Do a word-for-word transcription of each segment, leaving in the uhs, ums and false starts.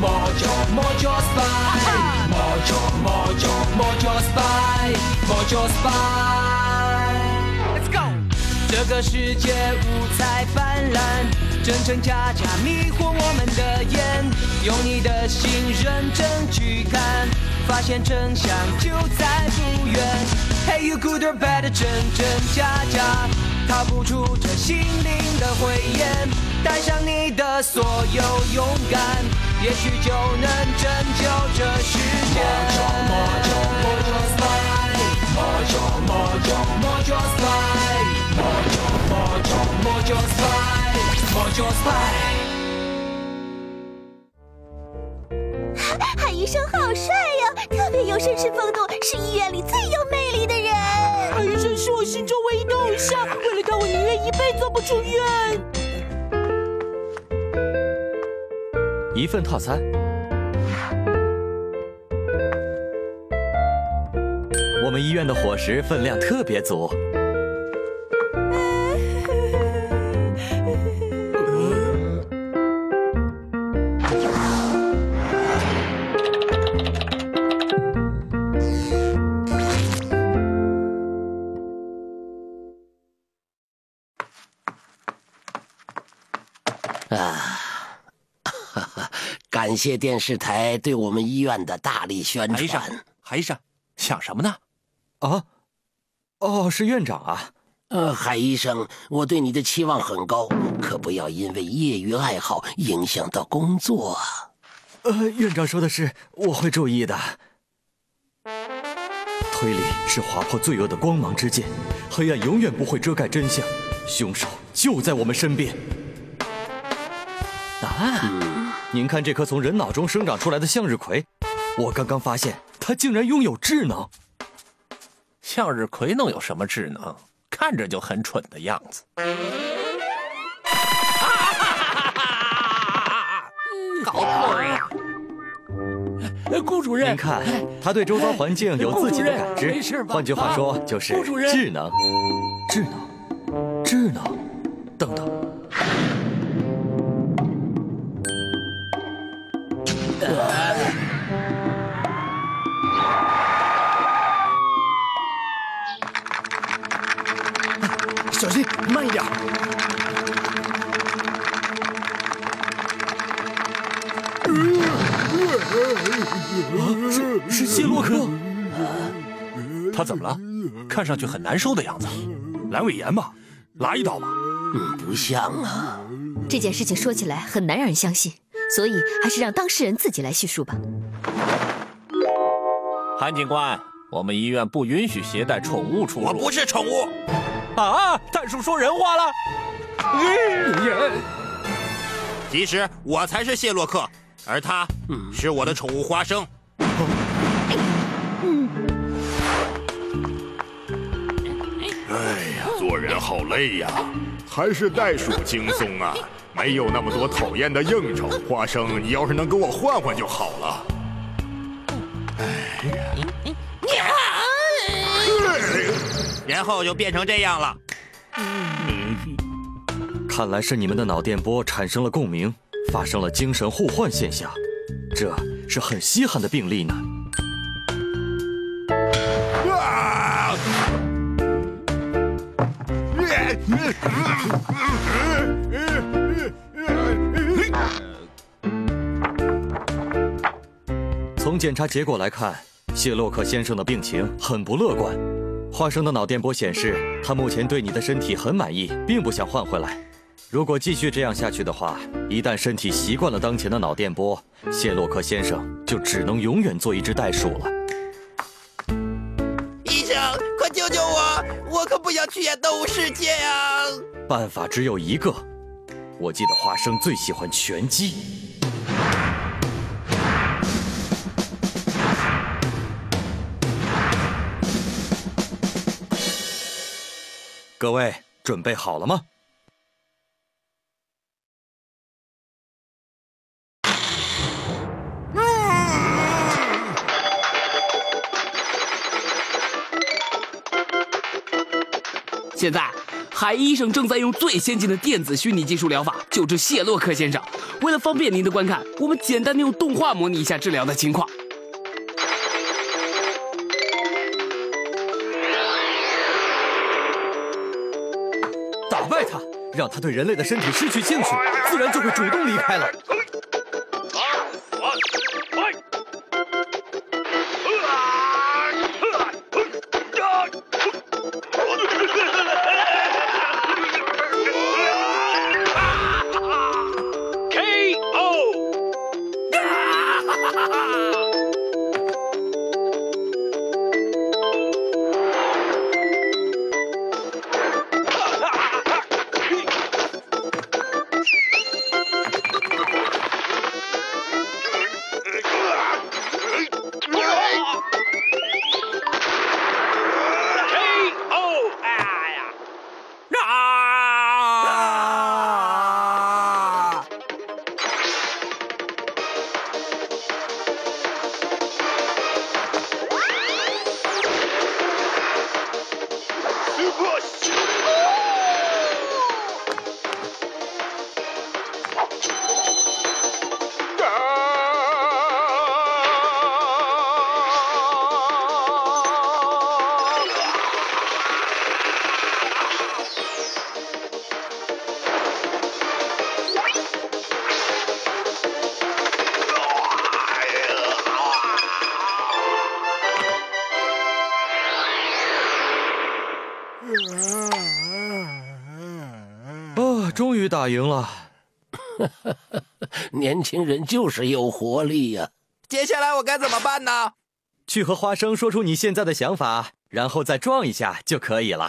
Mojo Mojo Spy，Mojo Mojo Mojo Spy，Mojo Spy。Let's go。这个世界五彩斑斓，真真假假迷惑我们的眼，用你的心认真去看，发现真相就在不远。Hey you good or bad， 真真假假，逃不出这心灵的灰烟。带上你的所有勇敢，也许就能拯救这世界。Mojo Mojo Spy，Mojo Mojo Mojo Spy，Mojo Mojo Mojo Spy，Mojo Spy。 海医生好帅呀，特别有绅士风度，是医院里最有魅力的人。 海医生是我心中唯一的偶像，为了他我宁愿一辈子都不出院。 一份套餐。我们医院的伙食分量特别足。 啊，哈哈！感谢电视台对我们医院的大力宣传。 海医生，海医生，想什么呢？ 啊，哦，是院长啊。 呃，海医生，我对你的期望很高，可不要因为业余爱好影响到工作啊。 呃，院长说的是，我会注意的。推理是划破罪恶的光芒之剑，黑暗永远不会遮盖真相，凶手就在我们身边。啊！嗯、您看这颗从人脑中生长出来的向日葵，我刚刚发现它竟然拥有智能。 向日葵能有什么智能？看着就很蠢的样子。 好痛呀！顾主任， 您看，他对周遭环境有自己的感知，换句话说就是智能、智能、智能等等。 小心，慢一点。 是是谢洛克， 他怎么了？看上去很难受的样子。 阑尾炎吧？拉一刀吧？ 嗯，不像啊。 这件事情说起来很难让人相信，所以还是让当事人自己来叙述吧。 韩警官，我们医院不允许携带宠物出入。 我不是宠物。 啊！大叔说人话了。 其实我才是谢洛克，而他是我的宠物花生。 哎呀，做人好累呀，还是袋鼠轻松啊，没有那么多讨厌的应酬。花生，你要是能跟我换换就好了。哎呀， 然后就变成这样了。 看来是你们的脑电波产生了共鸣，发生了精神互换现象，这是很稀罕的病例呢。啊！从检查结果来看，谢洛克先生的病情很不乐观。花生的脑电波显示，他目前对你的身体很满意，并不想换回来。如果继续这样下去的话，一旦身体习惯了当前的脑电波，谢洛克先生就只能永远做一只袋鼠了。 医生，快救救我！我可不想去演动物世界啊！ 办法只有一个，我记得花生最喜欢拳击。各位准备好了吗？ 现在海医生正在用最先进的电子虚拟技术疗法救治谢洛克先生。为了方便您的观看，我们简单的用动画模拟一下治疗的情况。 打败他，让他对人类的身体失去兴趣，自然就会主动离开了。哦，终于打赢了。 年轻人就是有活力呀、啊。 接下来我该怎么办呢？ 去和花生说出你现在的想法，然后再撞一下就可以了。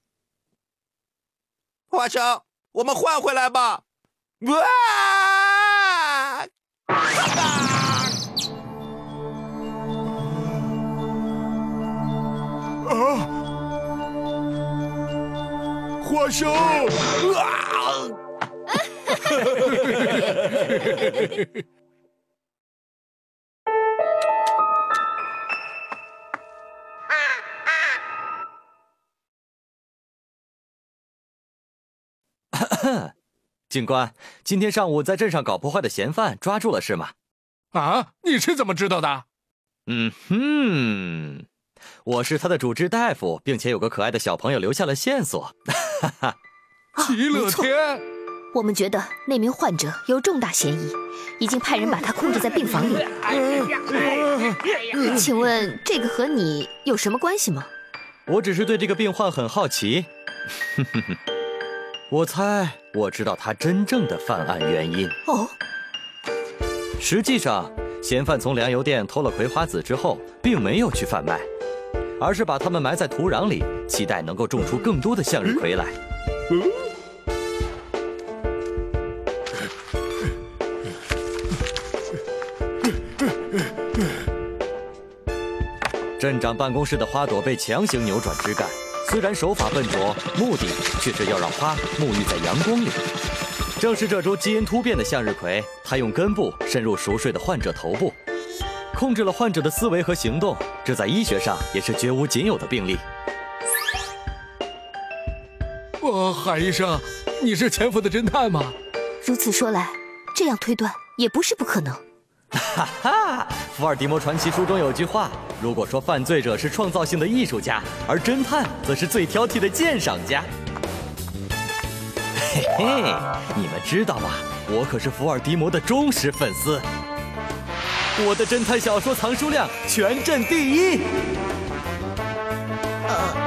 花生，我们换回来吧！哇！ 啊！花生！啊！ 警官，今天上午在镇上搞破坏的嫌犯抓住了是吗？ 啊，你是怎么知道的？ 嗯哼，我是他的主治大夫，并且有个可爱的小朋友留下了线索。哈哈， 齐乐天， 我们觉得那名患者有重大嫌疑，已经派人把他控制在病房里。请问这个和你有什么关系吗？ 我只是对这个病患很好奇。我猜我知道他真正的犯案原因。 哦， 实际上，嫌犯从粮油店偷了葵花籽之后，并没有去贩卖，而是把它们埋在土壤里，期待能够种出更多的向日葵来。嗯镇长办公室的花朵被强行扭转枝干，虽然手法笨拙，目的却是要让花沐浴在阳光里。正是这株基因突变的向日葵，它用根部深入熟睡的患者头部，控制了患者的思维和行动，这在医学上也是绝无仅有的病例。 哇，海医生，你是潜伏的侦探吗？ 如此说来，这样推断也不是不可能。 哈哈，福尔迪摩传奇书中有句话，如果说犯罪者是创造性的艺术家，而侦探则是最挑剔的鉴赏家。嘿嘿，你们知道吗？我可是福尔迪摩的忠实粉丝，我的侦探小说藏书量全镇第一。 呃。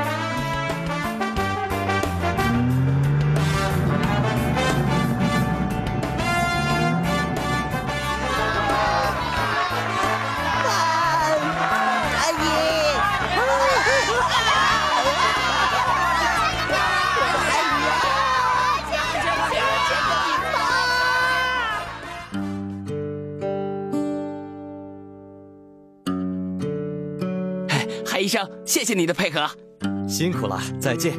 医生，谢谢你的配合， 辛苦了，再见。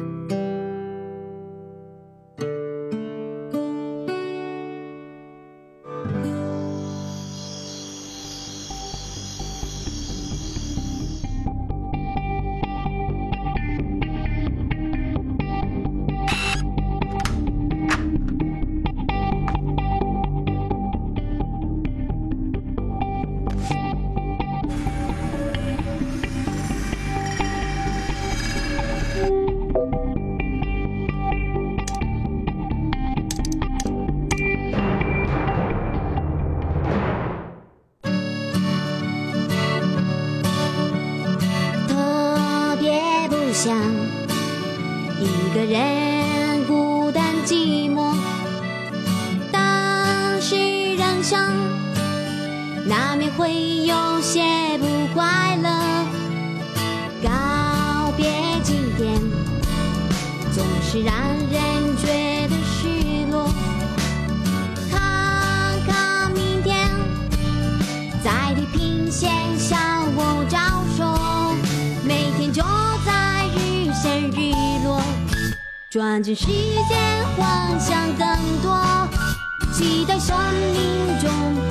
难免会有些不快乐。告别今天，总是让人觉得失落。看看明天，在地平线向我招手，每天就在日升日落，转眼时间幻想更多，期待生命中